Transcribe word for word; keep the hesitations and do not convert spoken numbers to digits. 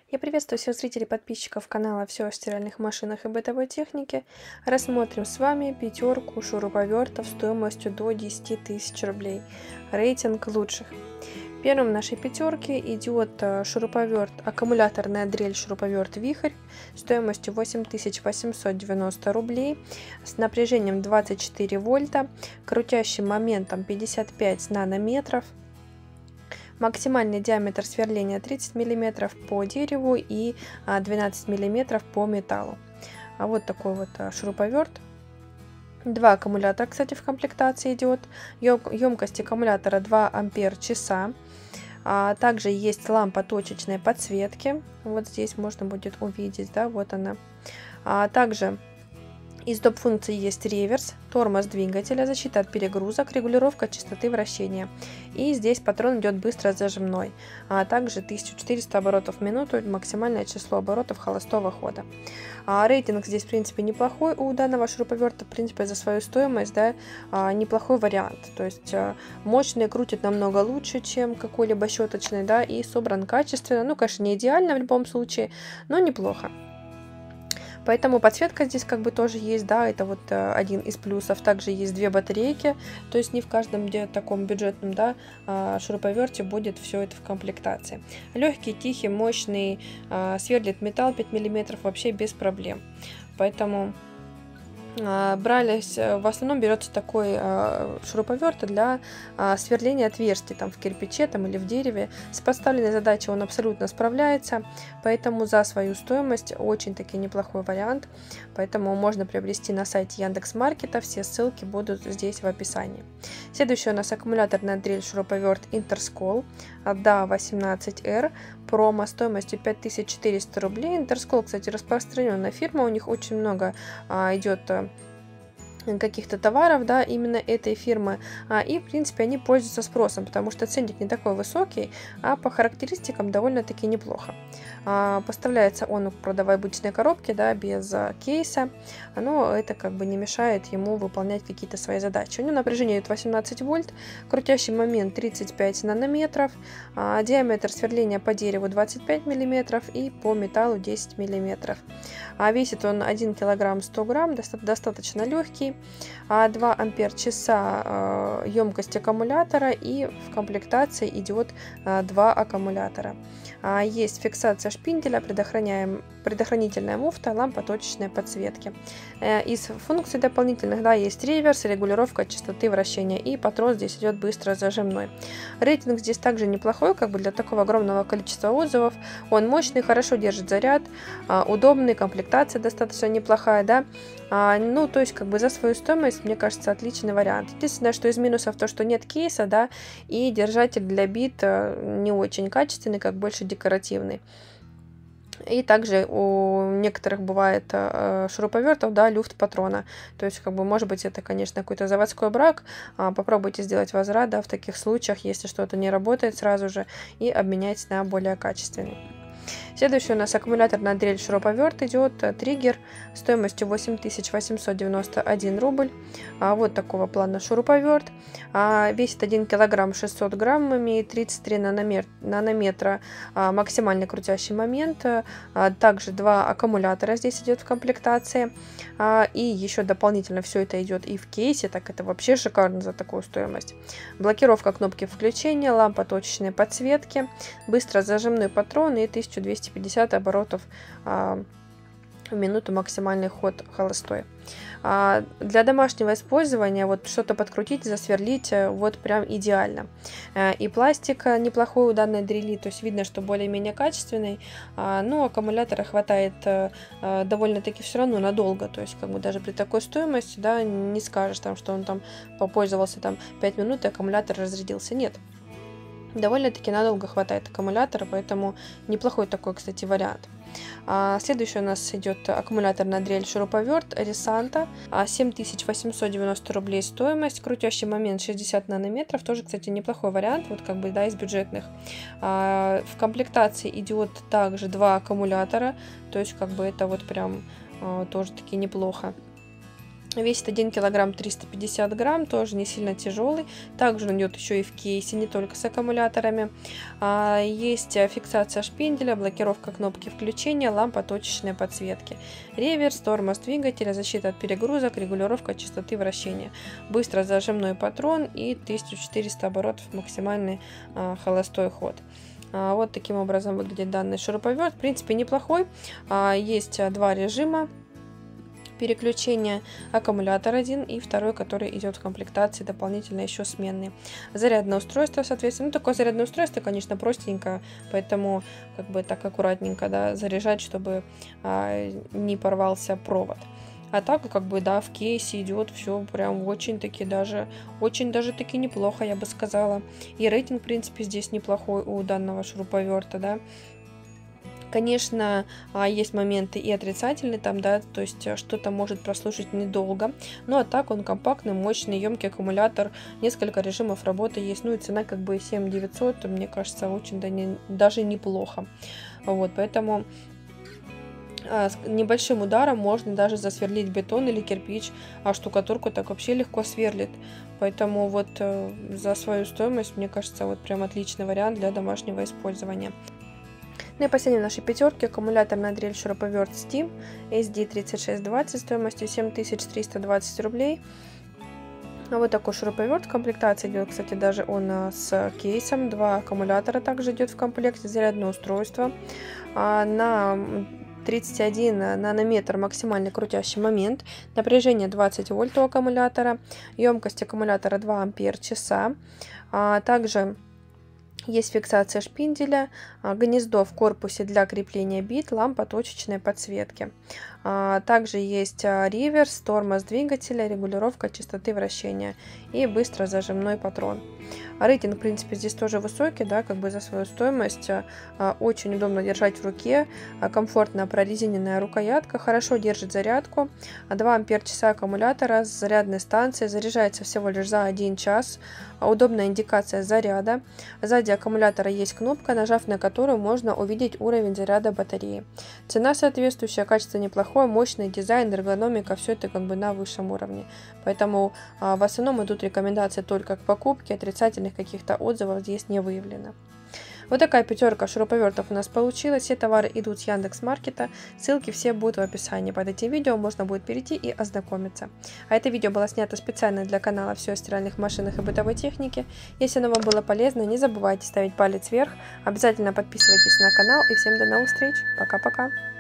Я приветствую всех зрителей и подписчиков канала «Все о стиральных машинах и бытовой технике». Рассмотрим с вами пятерку шуруповертов стоимостью до десяти тысяч рублей. Рейтинг лучших. Первым в нашей пятерке идет шуруповерт, аккумуляторная дрель шуруповерт «Вихрь» стоимостью восемь тысяч восемьсот девяносто рублей с напряжением двадцать четыре вольта, крутящим моментом пятьдесят пять нанометров. Максимальный диаметр сверления тридцать миллиметров по дереву и двенадцать миллиметров по металлу. А вот такой вот шуруповерт. Два аккумулятора, кстати, в комплектации идет. Емкость аккумулятора два ампер часа. А также есть лампа точечной подсветки. Вот здесь можно будет увидеть, да, вот она. А также из доп. Функций есть реверс, тормоз двигателя, защита от перегрузок, регулировка частоты вращения. И здесь патрон идет быстро зажимной, а также тысяча четыреста оборотов в минуту, максимальное число оборотов холостого хода. А рейтинг здесь, в принципе, неплохой у данного шуруповерта, в принципе, за свою стоимость, да, неплохой вариант. То есть мощный, крутит намного лучше, чем какой-либо щеточный, да, и собран качественно. Ну, конечно, не идеально в любом случае, но неплохо. Поэтому подсветка здесь как бы тоже есть, да, это вот э, один из плюсов. Также есть две батарейки, то есть не в каждом где таком бюджетном, да, э, шуруповерте будет все это в комплектации. Легкий, тихий, мощный, э, сверлит металл пять миллиметров вообще без проблем. Поэтому брались, в основном берется такой шуруповерт для сверления отверстий там в кирпиче там, или в дереве. С поставленной задачей он абсолютно справляется, поэтому за свою стоимость очень-таки неплохой вариант. Поэтому можно приобрести на сайте Яндекс.Маркета, все ссылки будут здесь в описании. Следующий у нас аккумуляторная дрель шуруповерт Интерскол да восемнадцать эр, промо стоимостью пять тысяч четыреста рублей. Интерскол, кстати, распространенная фирма, у них очень много а, идет каких-то товаров, да, именно этой фирмы, а, и в принципе они пользуются спросом, потому что ценник не такой высокий, а по характеристикам довольно-таки неплохо. А, поставляется он в продавой обычной коробке, да, без а, кейса, но это как бы не мешает ему выполнять какие-то свои задачи. У него напряжение идет восемнадцать вольт, крутящий момент тридцать пять нанометров, а, диаметр сверления по дереву двадцать пять миллиметров и по металлу десять миллиметров. А весит он один килограмм сто грамм, достаточно легкий. два ампер часа емкость аккумулятора, и в комплектации идет два аккумулятора. Есть фиксация шпинделя, предохранительная муфта, лампа точечной подсветки. Из функций дополнительных, да, есть реверс, регулировка частоты вращения, и патрон здесь идет быстро зажимной. Рейтинг здесь также неплохой, как бы для такого огромного количества отзывов. Он мощный, хорошо держит заряд, удобный, комплектация достаточно неплохая, да. Ну, то есть, как бы за свою стоимость, мне кажется, отличный вариант. Единственное, что из минусов то, что нет кейса, да, и держатель для бит не очень качественный, как больше декоративный. И также у некоторых бывает э, шуруповертов, да, люфт патрона. То есть, как бы, может быть, это, конечно, какой-то заводской брак. А, попробуйте сделать возврат, да, в таких случаях, если что-то не работает сразу же, и обменять на более качественный. Следующий у нас аккумуляторная дрель шуруповерт идет триггер стоимостью восемь тысяч восемьсот девяносто один рубль. А, вот такого плана шуруповерт. А, весит один килограмм шестьсот грамм, имеет тридцать три нанометра а, максимальный крутящий момент. А, также два аккумулятора здесь идет в комплектации. А, и еще дополнительно все это идет и в кейсе, так это вообще шикарно за такую стоимость. Блокировка кнопки включения, лампа точечной подсветки, быстро зажимной патрон и тысяча двести пятьдесят оборотов а, в минуту максимальный ход холостой. А, для домашнего использования вот что-то подкрутить, засверлить, вот прям идеально. А, и пластик неплохой у данной дрели, то есть видно, что более-менее качественный, а, но аккумулятора хватает а, довольно-таки все равно надолго, то есть как бы даже при такой стоимости, да, не скажешь там, что он там попользовался там пять минут и аккумулятор разрядился, нет. Довольно-таки надолго хватает аккумулятора, поэтому неплохой такой, кстати, вариант. А, следующий у нас идет аккумуляторная дрель шуруповерт Ресанта, семь тысяч восемьсот девяносто рублей стоимость, крутящий момент шестьдесят нанометров, тоже, кстати, неплохой вариант, вот как бы, да, из бюджетных. А, в комплектации идет также два аккумулятора, то есть как бы это вот прям а, тоже таки неплохо. Весит один килограмм триста пятьдесят грамм, тоже не сильно тяжелый. Также он идет еще и в кейсе, не только с аккумуляторами. А, есть фиксация шпинделя, блокировка кнопки включения, лампа точечной подсветки. Реверс, тормоз двигателя, защита от перегрузок, регулировка частоты вращения. Быстро зажимной патрон и тысяча четыреста оборотов максимальный а, холостой ход. А, вот таким образом выглядит данный шуруповерт. В принципе, неплохой. А, есть два режима переключения: аккумулятор один и второй, который идет в комплектации дополнительно еще сменный. Зарядное устройство, соответственно, ну такое зарядное устройство, конечно, простенько, поэтому как бы так аккуратненько, да, заряжать, чтобы а, не порвался провод. А так, как бы, да, в кейсе идет все прям очень-таки даже, очень даже таки неплохо, я бы сказала. И рейтинг, в принципе, здесь неплохой у данного шуруповерта, да. Конечно, есть моменты и отрицательные там, да, то есть что-то может прослушать недолго, ну а так он компактный, мощный, емкий аккумулятор, несколько режимов работы есть, ну и цена как бы семь тысяч девятьсот, мне кажется, очень да не, даже неплохо, вот, поэтому с небольшим ударом можно даже засверлить бетон или кирпич, а штукатурку так вообще легко сверлит, поэтому вот за свою стоимость, мне кажется, вот прям отличный вариант для домашнего использования. Ну и последний в нашей пятерке аккумуляторная дрель шуруповерт Steam эс ди тридцать шесть двадцать стоимостью семь тысяч триста двадцать рублей. Вот такой шуруповерт в комплектации идет, кстати, даже он с кейсом. Два аккумулятора также идет в комплекте, зарядное устройство. На тридцать один нанометр максимальный крутящий момент, напряжение двадцать вольт у аккумулятора, емкость аккумулятора два ампер часа. Также есть фиксация шпинделя, гнездо в корпусе для крепления бит, лампа точечной подсветки. Также есть реверс, тормоз двигателя, регулировка частоты вращения и быстро зажимной патрон. Рейтинг, в принципе, здесь тоже высокий, да, как бы за свою стоимость. Очень удобно держать в руке, комфортно прорезиненная рукоятка, хорошо держит зарядку. два ампер часа аккумулятора с зарядной станцией, заряжается всего лишь за один час. Удобная индикация заряда. Сзади аккумулятора есть кнопка, нажав на которую можно увидеть уровень заряда батареи. Цена соответствующая, качество неплохое, мощный дизайн, эргономика, все это как бы на высшем уровне. Поэтому а, в основном идут рекомендации только к покупке, отрицательных каких-то отзывов здесь не выявлено. Вот такая пятерка шуруповертов у нас получилась. Все товары идут с Яндекс.Маркета. Ссылки все будут в описании под этим видео. Можно будет перейти и ознакомиться. А это видео было снято специально для канала «Все о стиральных машинах и бытовой технике». Если оно вам было полезно, не забывайте ставить палец вверх. Обязательно подписывайтесь на канал. И всем до новых встреч. Пока-пока.